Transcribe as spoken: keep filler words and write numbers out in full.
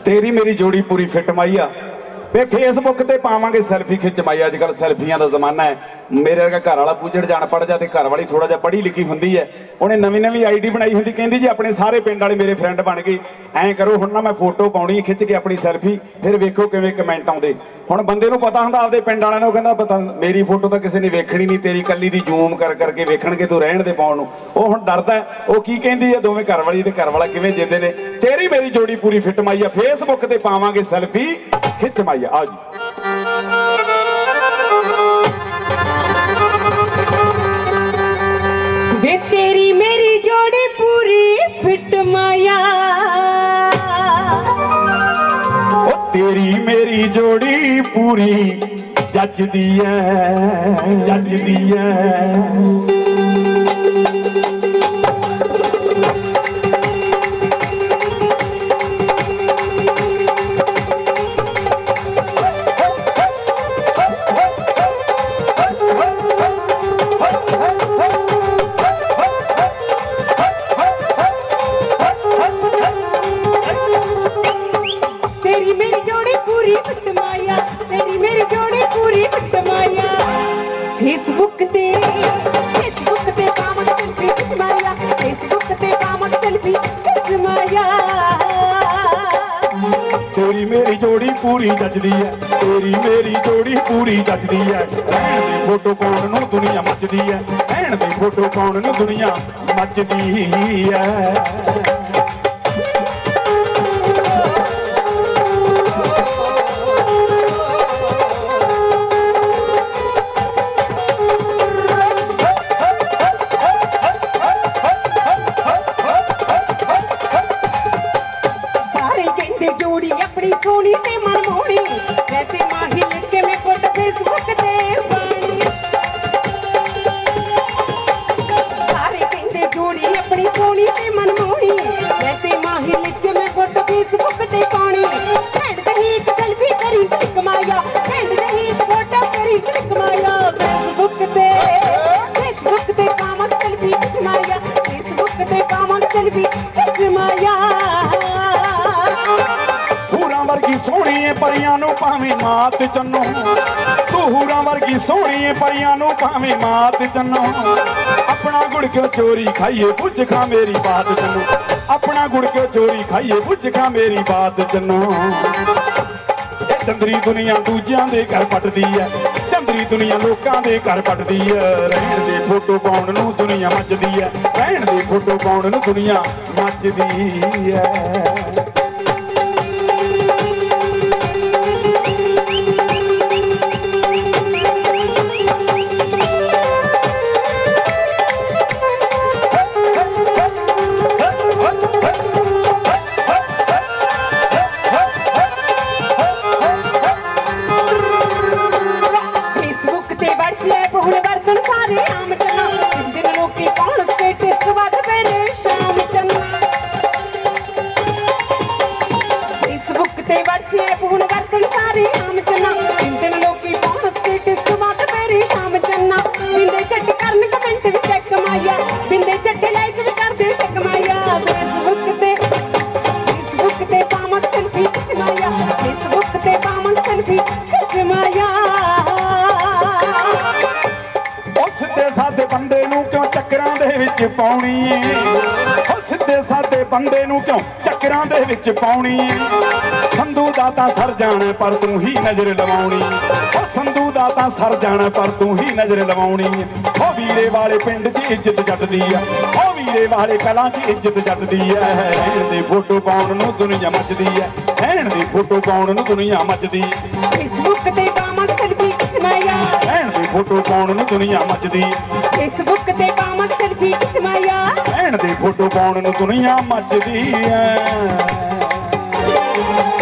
तेरी मेरी जोड़ी पूरी फिट माई आ वे फेसबुक ते पावांगे सैल्फी खिच माई। अजकल सैल्फियां का जमाना है। मेरे वर्गा घर वाला बूझड़ जान पढ़ जा, घर वाली थोड़ा जा पढ़ी लिखी होंगी है, उन्हें नवीं नवीं आई डी बनाई होंगी, कहती जी अपने सारे पिंड वाले मेरे फ्रेंड बन गए, ऐं करो हुण ना मैं फोटो पाउणी खिच के अपनी सैल्फी, फिर वेखो किवें कमेंट आउंदे। हुण बंदे नूं पता हुंदा आपदे पिंड वालिआं नूं, कहंदा पता मेरी फोटो तो किसी ने वेखणी नहीं, तेरी कल्ली दी जूम कर करके वेखणगे, तूं रहण दे पाउण नूं। ओह हुण डरदा है, ओह की कहंदी है दोवें घर वाली ते घर वाला किवें जिंदे ने। तेरी मेरी जोड़ी पूरी फिट माई आ, फेसबुक ते पावांगे सैल्फी खिच माई आ। आओ जी वे तेरी मेरी जोड़ी पूरी फिट माया, ओ तेरी मेरी जोड़ी पूरी जचदी है, जचदी है। फेसबुक ते फेसबुक ते पावांगे सेल्फी खिच माया, फेसबुक ते पावांगे सेल्फी खिच माया। तेरी मेरी जोड़ी पूरी जचदी है, तेरी मेरी जोड़ी पूरी जचदी है। रहण दे फोटो पाउण नूं दुनिया मचदी है, रहण दे फोटो पाउण नूं दुनिया मचदी है। जोड़ी अपनी सोनी ते मनमोहनी, वैसे माही लिख के मैं फोटो फेसबुक ते पानी। सारे कहते जोड़ी अपनी सोनी ते मनमोहनी, वैसे माही लिख के मैं फोटो फेसबुक ते पानी। हैंड ते ही एक सेल्फी करी क्लिक माया, हैंड ते ही एक फोटो करी क्लिक माया। फेसबुक ते फेसबुक ते पावांगे सेल्फी खिच माया, फेसबुक ते पावांगे सेल्फी खिच माया। वर्गी सोहणी है परियां नूं भावें मात चन्नो, तू हूरां वर्गी सोहणी है परियां नूं भावें मात चन्नो। अपना गुड़ क्यों चोरी खाइए बुझ खा मेरी बात चन्नो, अपना गुड़ क्यों चोरी खाइए बुझ खा मेरी बात चन्नो। चंदरी दुनिया दूजियां दे घर पटदी है, चंदरी दुनिया लोकां दे घर पटदी है। रहण दे फोटो पाउण नूं दुनिया मचदी है, रहण दे फोटो पाउण नूं दुनिया मचदी है। बंदे नूं क्यों चक्करां दे विच पाउणी है, ओ सिद्धे सादे बंदे नूं क्यों चक्करां दे विच पाउणी है। संधू दा तां सर जाना पर तू ही नजर लवाउणी, ओ संधू दा तां सर जाना पर तू ही नजर लवाउणी। ओ वीरे वाले पिंड च इज्जत जटदी है, ओ वीरे वाले कलां च इज्जत जटदी है। रहण दे फोटो पाउण नूं दुनिया मचदी है, रहण दे फोटो पाउण नूं दुनिया मचदी। फेसबुक ते पावांगे सेल्फी खिच माया, रहण दे फोटो पाउण नूं दुनिया मचदी। फेसबुक ते पावांगे सेल्फी खिच माया, रहण दे फोटो पाउण नूं दुनिया मचदी है।